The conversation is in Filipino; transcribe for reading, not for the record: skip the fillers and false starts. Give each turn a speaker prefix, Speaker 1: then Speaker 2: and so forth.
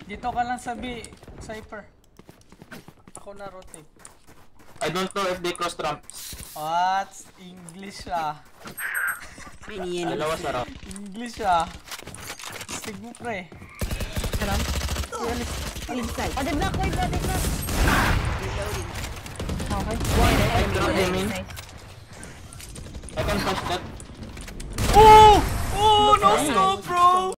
Speaker 1: Dito ka lang sa B, Cypher. Ako na rotate.
Speaker 2: I don't know if they cross ramp.
Speaker 1: What? English ah.
Speaker 2: Dalawa sa ramp.
Speaker 1: English ah. Stig mo pre.
Speaker 3: Ramp. Inside. Oh, the block, wait, block. Reloading. Okay.
Speaker 2: I drop him in. I can push that.
Speaker 1: Oh! Oh! No scope bro!